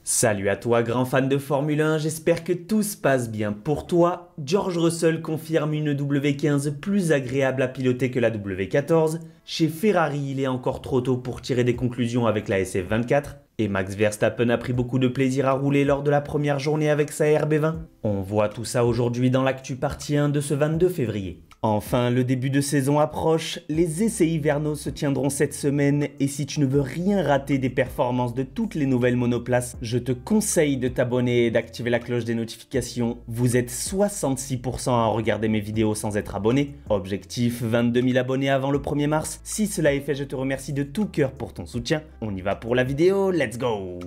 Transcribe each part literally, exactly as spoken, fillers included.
Salut à toi grand fan de Formule un, j'espère que tout se passe bien pour toi. George Russell confirme une W quinze plus agréable à piloter que la W quatorze. Chez Ferrari, il est encore trop tôt pour tirer des conclusions avec la S F vingt-quatre. Et Max Verstappen a pris beaucoup de plaisir à rouler lors de la première journée avec sa R B vingt. On voit tout ça aujourd'hui dans l'actu partie un de ce vingt-deux février. Enfin, le début de saison approche, les essais hivernaux se tiendront cette semaine et si tu ne veux rien rater des performances de toutes les nouvelles monoplaces, je te conseille de t'abonner et d'activer la cloche des notifications. Vous êtes soixante-six pour cent à regarder mes vidéos sans être abonné. Objectif vingt-deux mille abonnés avant le premier mars. Si cela est fait, je te remercie de tout cœur pour ton soutien. On y va pour la vidéo, let's go!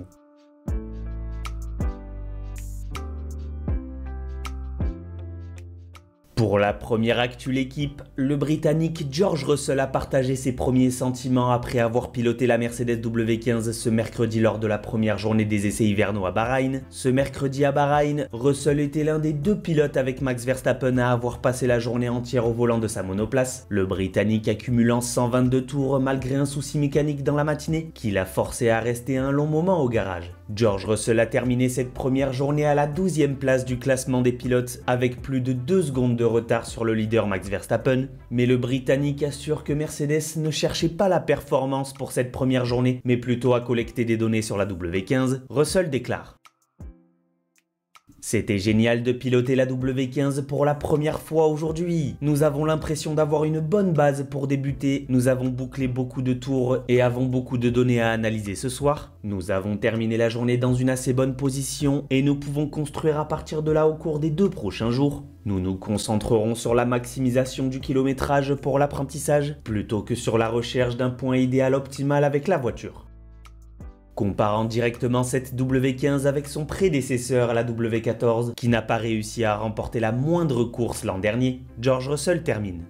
Pour la première actu l'équipe, le Britannique George Russell a partagé ses premiers sentiments après avoir piloté la Mercedes W quinze ce mercredi lors de la première journée des essais hivernaux à Bahreïn. Ce mercredi à Bahreïn, Russell était l'un des deux pilotes avec Max Verstappen à avoir passé la journée entière au volant de sa monoplace. Le Britannique accumulant cent vingt-deux tours malgré un souci mécanique dans la matinée qui l'a forcé à rester un long moment au garage. George Russell a terminé cette première journée à la douzième place du classement des pilotes avec plus de deux secondes de retard sur le leader Max Verstappen, mais le Britannique assure que Mercedes ne cherchait pas la performance pour cette première journée, mais plutôt à collecter des données sur la W quinze. Russell déclare: c'était génial de piloter la W quinze pour la première fois aujourd'hui. Nous avons l'impression d'avoir une bonne base pour débuter. Nous avons bouclé beaucoup de tours et avons beaucoup de données à analyser ce soir. Nous avons terminé la journée dans une assez bonne position et nous pouvons construire à partir de là au cours des deux prochains jours. Nous nous concentrerons sur la maximisation du kilométrage pour l'apprentissage plutôt que sur la recherche d'un point idéal optimal avec la voiture. Comparant directement cette W quinze avec son prédécesseur la W quatorze, qui n'a pas réussi à remporter la moindre course l'an dernier, George Russell termine: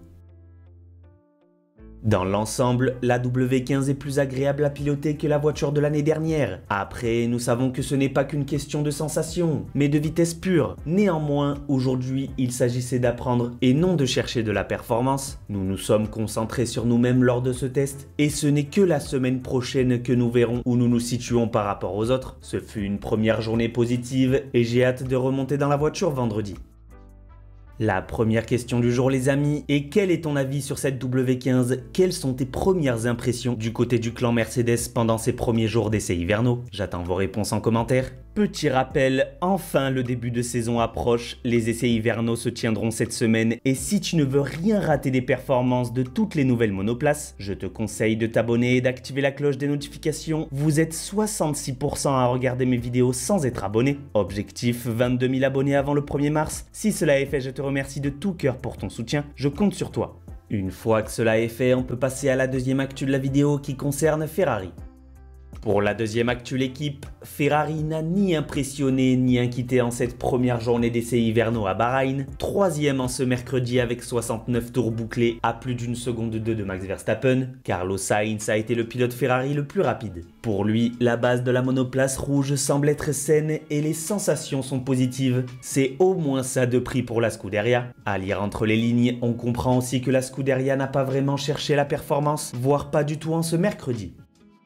dans l'ensemble, la W quinze est plus agréable à piloter que la voiture de l'année dernière. Après, nous savons que ce n'est pas qu'une question de sensation, mais de vitesse pure. Néanmoins, aujourd'hui, il s'agissait d'apprendre et non de chercher de la performance. Nous nous sommes concentrés sur nous-mêmes lors de ce test, et ce n'est que la semaine prochaine que nous verrons où nous nous situons par rapport aux autres. Ce fut une première journée positive, et j'ai hâte de remonter dans la voiture vendredi. La première question du jour les amis, et quel est ton avis sur cette W quinze? Quelles sont tes premières impressions du côté du clan Mercedes pendant ces premiers jours d'essais hivernaux? J'attends vos réponses en commentaire. Petit rappel, enfin le début de saison approche, les essais hivernaux se tiendront cette semaine et si tu ne veux rien rater des performances de toutes les nouvelles monoplaces, je te conseille de t'abonner et d'activer la cloche des notifications. Vous êtes soixante-six pour cent à regarder mes vidéos sans être abonné. Objectif vingt-deux mille abonnés avant le premier mars. Si cela est fait, je te remercie de tout cœur pour ton soutien, je compte sur toi. Une fois que cela est fait, on peut passer à la deuxième actu de la vidéo qui concerne Ferrari. Pour la deuxième actu l'équipe, Ferrari n'a ni impressionné ni inquiété en cette première journée d'essais hivernaux à Bahreïn, troisième en ce mercredi avec soixante-neuf tours bouclés à plus d'une seconde deux de Max Verstappen. Carlos Sainz a été le pilote Ferrari le plus rapide. Pour lui, la base de la monoplace rouge semble être saine et les sensations sont positives. C'est au moins ça de prix pour la Scuderia. À lire entre les lignes, on comprend aussi que la Scuderia n'a pas vraiment cherché la performance, voire pas du tout en ce mercredi.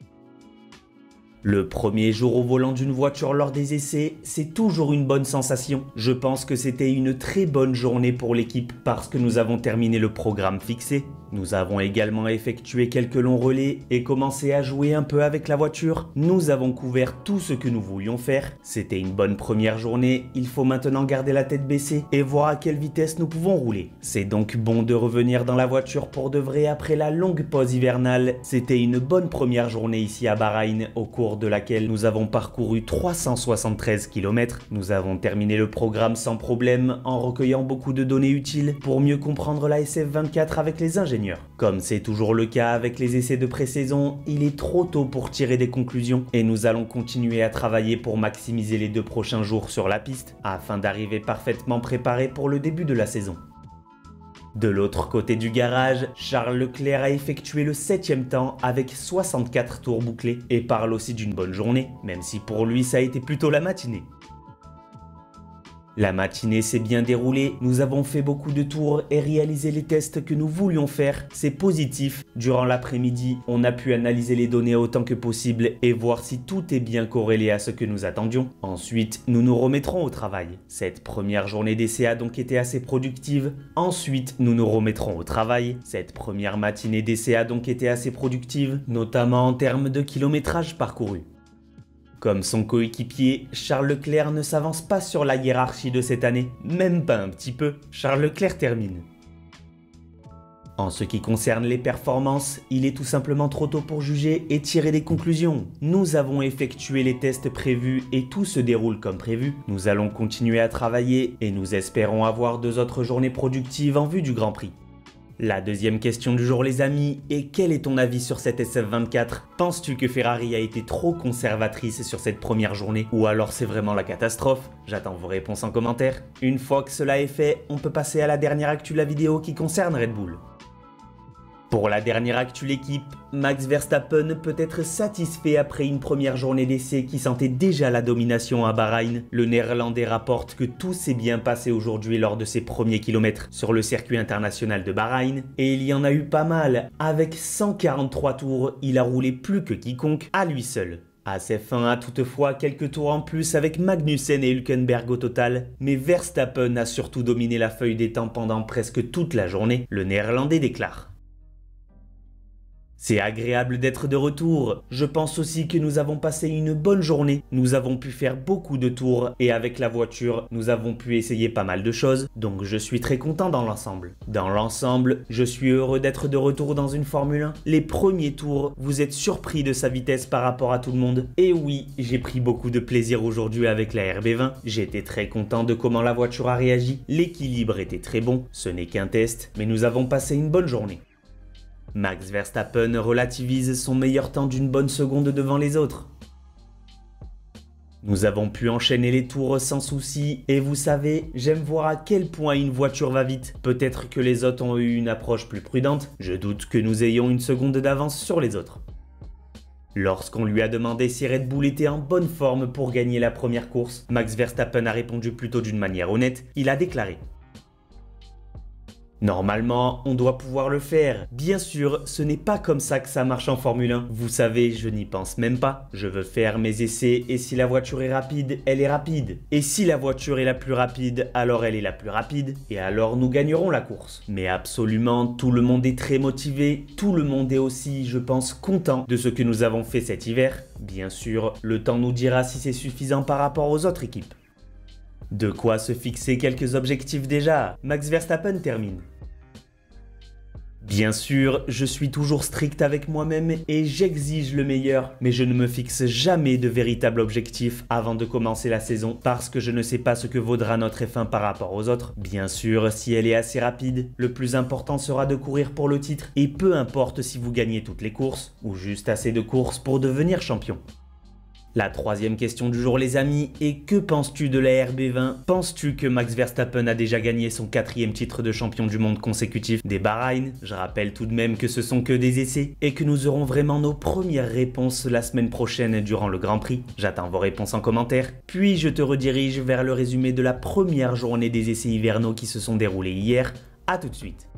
Le premier jour au volant d'une voiture lors des essais, c'est toujours une bonne sensation. Je pense que c'était une très bonne journée pour l'équipe parce que nous avons terminé le programme fixé. Nous avons également effectué quelques longs relais et commencé à jouer un peu avec la voiture. Nous avons couvert tout ce que nous voulions faire. C'était une bonne première journée, il faut maintenant garder la tête baissée et voir à quelle vitesse nous pouvons rouler. C'est donc bon de revenir dans la voiture pour de vrai après la longue pause hivernale. C'était une bonne première journée ici à Bahreïn au cours de laquelle nous avons parcouru trois cent soixante-treize kilomètres. Nous avons terminé le programme sans problème en recueillant beaucoup de données utiles pour mieux comprendre la S F vingt-quatre avec les ingénieurs. Comme c'est toujours le cas avec les essais de pré-saison, il est trop tôt pour tirer des conclusions et nous allons continuer à travailler pour maximiser les deux prochains jours sur la piste afin d'arriver parfaitement préparé pour le début de la saison. De l'autre côté du garage, Charles Leclerc a effectué le septième temps avec soixante-quatre tours bouclés et parle aussi d'une bonne journée, même si pour lui ça a été plutôt la matinée. La matinée s'est bien déroulée, nous avons fait beaucoup de tours et réalisé les tests que nous voulions faire, c'est positif. Durant l'après-midi, on a pu analyser les données autant que possible et voir si tout est bien corrélé à ce que nous attendions. Ensuite, nous nous remettrons au travail. Cette première journée d'essai a donc été assez productive. Ensuite, nous nous remettrons au travail. Cette première matinée d'essai a donc été assez productive, notamment en termes de kilométrage parcouru. Comme son coéquipier, Charles Leclerc ne s'avance pas sur la hiérarchie de cette année, même pas un petit peu. Charles Leclerc termine. En ce qui concerne les performances, il est tout simplement trop tôt pour juger et tirer des conclusions. Nous avons effectué les tests prévus et tout se déroule comme prévu. Nous allons continuer à travailler et nous espérons avoir deux autres journées productives en vue du Grand Prix. La deuxième question du jour les amis, est quel est ton avis sur cette S F vingt-quatre? Penses-tu que Ferrari a été trop conservatrice sur cette première journée ou alors c'est vraiment la catastrophe? J'attends vos réponses en commentaire. Une fois que cela est fait, on peut passer à la dernière actu de la vidéo qui concerne Red Bull. Pour la dernière actu l'équipe, Max Verstappen peut être satisfait après une première journée d'essai qui sentait déjà la domination à Bahreïn. Le néerlandais rapporte que tout s'est bien passé aujourd'hui lors de ses premiers kilomètres sur le circuit international de Bahreïn. Et il y en a eu pas mal, avec cent quarante-trois tours, il a roulé plus que quiconque à lui seul. À ses fins a toutefois quelques tours en plus avec Magnussen et Hülkenberg au total, mais Verstappen a surtout dominé la feuille des temps pendant presque toute la journée, le néerlandais déclare. C'est agréable d'être de retour. Je pense aussi que nous avons passé une bonne journée. Nous avons pu faire beaucoup de tours et avec la voiture, nous avons pu essayer pas mal de choses. Donc je suis très content dans l'ensemble. Dans l'ensemble, je suis heureux d'être de retour dans une Formule un. Les premiers tours, vous êtes surpris de sa vitesse par rapport à tout le monde. Et oui, j'ai pris beaucoup de plaisir aujourd'hui avec la R B vingt. J'étais très content de comment la voiture a réagi. L'équilibre était très bon. Ce n'est qu'un test, mais nous avons passé une bonne journée. Max Verstappen relativise son meilleur temps d'une bonne seconde devant les autres. Nous avons pu enchaîner les tours sans souci et vous savez, j'aime voir à quel point une voiture va vite. Peut-être que les autres ont eu une approche plus prudente, je doute que nous ayons une seconde d'avance sur les autres. Lorsqu'on lui a demandé si Red Bull était en bonne forme pour gagner la première course, Max Verstappen a répondu plutôt d'une manière honnête, il a déclaré: normalement, on doit pouvoir le faire. Bien sûr, ce n'est pas comme ça que ça marche en Formule un. Vous savez, je n'y pense même pas. Je veux faire mes essais et si la voiture est rapide, elle est rapide. Et si la voiture est la plus rapide, alors elle est la plus rapide. Et alors nous gagnerons la course. Mais absolument, tout le monde est très motivé. Tout le monde est aussi, je pense, content de ce que nous avons fait cet hiver. Bien sûr, le temps nous dira si c'est suffisant par rapport aux autres équipes. De quoi se fixer quelques objectifs déjà. Max Verstappen termine. Bien sûr, je suis toujours strict avec moi-même et j'exige le meilleur, mais je ne me fixe jamais de véritable objectif avant de commencer la saison parce que je ne sais pas ce que vaudra notre F un par rapport aux autres. Bien sûr, si elle est assez rapide, le plus important sera de courir pour le titre et peu importe si vous gagnez toutes les courses ou juste assez de courses pour devenir champion. La troisième question du jour les amis est que penses-tu de la R B vingt? Penses-tu que Max Verstappen a déjà gagné son quatrième titre de champion du monde consécutif des Bahreïn? Je rappelle tout de même que ce sont que des essais et que nous aurons vraiment nos premières réponses la semaine prochaine durant le Grand Prix. J'attends vos réponses en commentaire. Puis je te redirige vers le résumé de la première journée des essais hivernaux qui se sont déroulés hier. A tout de suite.